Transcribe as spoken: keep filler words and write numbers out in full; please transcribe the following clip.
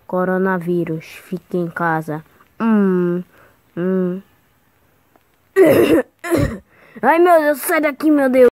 Coronavírus, fique em casa. Hum, hum. Ai, meu Deus, sai daqui, meu Deus.